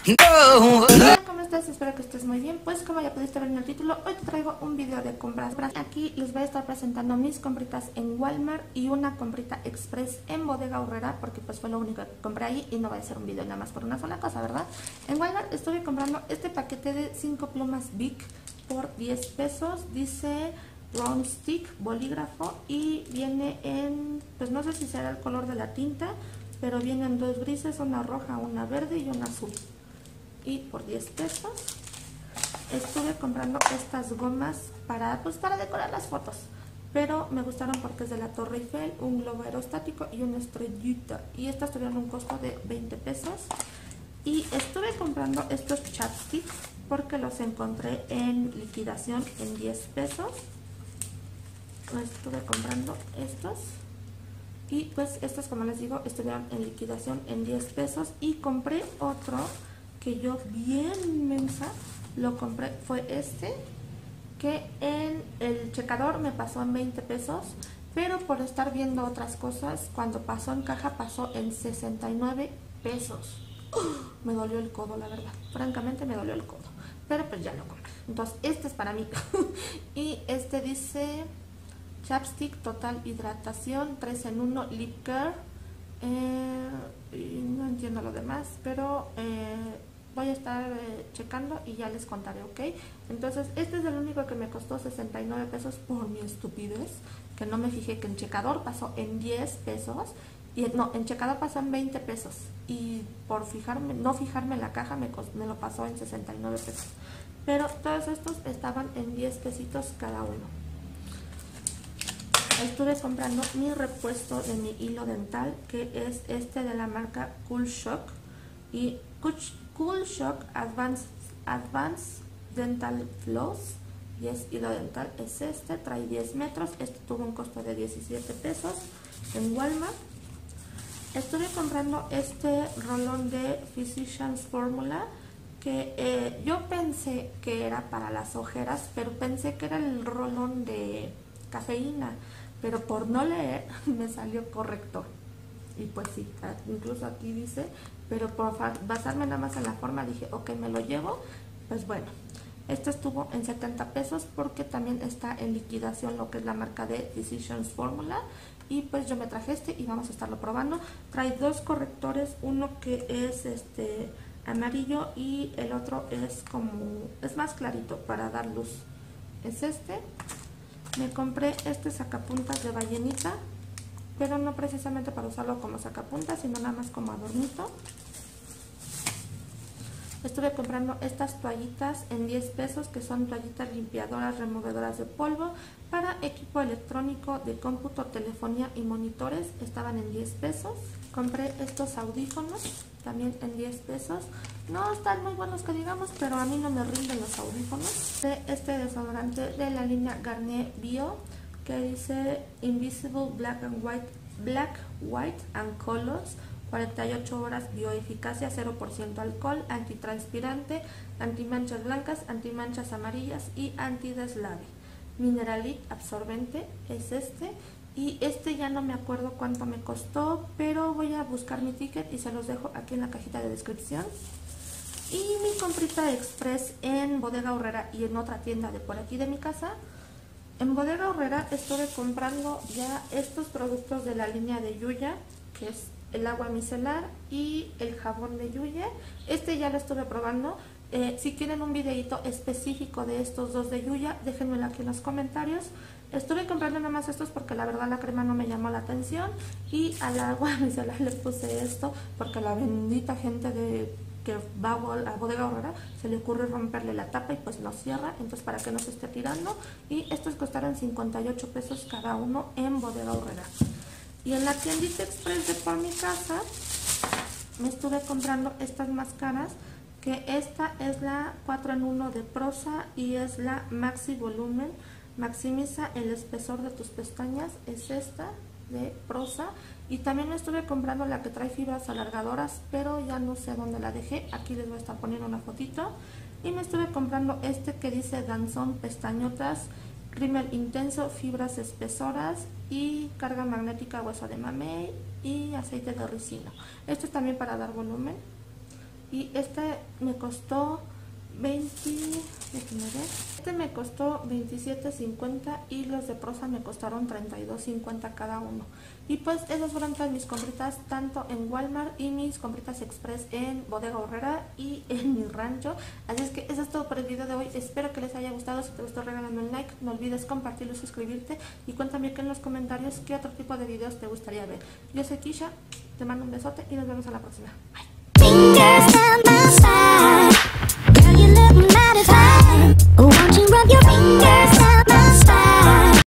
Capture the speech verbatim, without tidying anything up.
Hola, ¿cómo estás? Espero que estés muy bien. Pues como ya pudiste ver en el título, hoy te traigo un video de compras. Aquí les voy a estar presentando mis compritas en Walmart y una comprita express en Bodega Aurrera, porque pues fue lo único que compré ahí y no va a ser un video nada más por una sola cosa, ¿verdad? En Walmart estuve comprando este paquete de cinco plumas Bic por diez pesos. Dice round stick, bolígrafo, y viene en, pues no sé si será el color de la tinta, pero vienen dos grises, una roja, una verde y una azul. Y por diez pesos estuve comprando estas gomas para, pues para decorar las fotos, pero me gustaron porque es de la Torre Eiffel, un globo aerostático y una estrellita, y estas tuvieron un costo de veinte pesos. Y estuve comprando estos chapsticks porque los encontré en liquidación en diez pesos. Estuve comprando estos y pues estos, como les digo, estuvieron en liquidación en diez pesos. Y compré otro que yo bien mensa lo compré, fue este, que en el checador me pasó en veinte pesos, pero por estar viendo otras cosas, cuando pasó en caja pasó en sesenta y nueve pesos. ¡Oh! Me dolió el codo, la verdad, francamente me dolió el codo, pero pues ya lo compré. Entonces este es para mí. Y este dice chapstick total hidratación tres en uno lip care. Eh, y no entiendo lo demás, pero eh, voy a estar eh, checando y ya les contaré, ¿ok? Entonces este es el único que me costó sesenta y nueve pesos por mi estupidez, que no me fijé que en checador pasó en diez pesos, y no, en checador pasó en veinte pesos, y por fijarme, no fijarme en la caja me, me lo pasó en sesenta y nueve pesos, pero todos estos estaban en diez pesitos cada uno. Estuve comprando mi repuesto de mi hilo dental, que es este de la marca Cool Shock, y Cool Shock Advanced, Advanced Dental Floss, y es hilo dental, es este, trae diez metros, este tuvo un costo de diecisiete pesos en Walmart. Estuve comprando este rolón de Physicians Formula, que eh, yo pensé que era para las ojeras, pero pensé que era el rolón de cafeína, pero por no leer me salió corrector. Y pues sí, incluso aquí dice, pero por basarme nada más en la forma dije, ok, me lo llevo. Pues bueno, este estuvo en setenta pesos porque también está en liquidación lo que es la marca de Physicians Formula. Y pues yo me traje este y vamos a estarlo probando. Trae dos correctores, uno que es este amarillo y el otro es como, es más clarito para dar luz. Es este. Me compré este sacapuntas de ballenita, pero no precisamente para usarlo como sacapuntas, sino nada más como adornito. Estuve comprando estas toallitas en diez pesos, que son toallitas limpiadoras removedoras de polvo para equipo electrónico de cómputo, telefonía y monitores. Estaban en diez pesos. Compré estos audífonos también en diez pesos. No están muy buenos que digamos, pero a mí no me rinden los audífonos. De este desodorante de la línea Garnier Bio, que dice Invisible Black and White, Black, White and Colors, cuarenta y ocho horas, bioeficacia, cero por ciento alcohol, antitranspirante, antimanchas blancas, antimanchas amarillas y antideslave. Mineralite absorbente es este, y este ya no me acuerdo cuánto me costó, pero voy a buscar mi ticket y se los dejo aquí en la cajita de descripción. Y mi comprita express en Bodega Aurrera y en otra tienda de por aquí de mi casa. En Bodega Aurrera estuve comprando ya estos productos de la línea de Yuya, que es el agua micelar y el jabón de Yuya. Este ya lo estuve probando. Eh, si quieren un videito específico de estos dos de Yuya, déjenmelo aquí en los comentarios. Estuve comprando nada más estos porque la verdad la crema no me llamó la atención, y al agua micelar le puse esto porque a la bendita gente de que va a Bodega Aurrera se le ocurre romperle la tapa y pues no cierra, entonces para que no se esté tirando. Y estos costaron cincuenta y ocho pesos cada uno en Bodega Aurrera. Y en la tiendita express de por mi casa me estuve comprando estas máscaras, que esta es la cuatro en uno de Prosa y es la Maxi Volumen, maximiza el espesor de tus pestañas, es esta de Prosa. Y también me estuve comprando la que trae fibras alargadoras, pero ya no sé dónde la dejé, aquí les voy a estar poniendo una fotito. Y me estuve comprando este que dice Danzón pestañotas, rímel intenso, fibras espesoras y carga magnética, hueso de mamey y aceite de ricino. Esto es también para dar volumen. y este me costó veinte, déjenme ver, este me costó veintisiete cincuenta y los de prosa me costaron treinta y dos cincuenta cada uno. Y pues esas fueron todas mis compritas tanto en Walmart y mis compritas express en Bodega Aurrera y en mi rancho. Así es que eso es todo por el video de hoy. Espero que les haya gustado. Si te gustó, regálame un like, no olvides compartirlo y suscribirte, y cuéntame aquí en los comentarios qué otro tipo de videos te gustaría ver. Yo soy Kisha, te mando un besote y nos vemos a la próxima. Bye. Fingers down my side. Girl, you look mighty fine. Won't you rub your fingers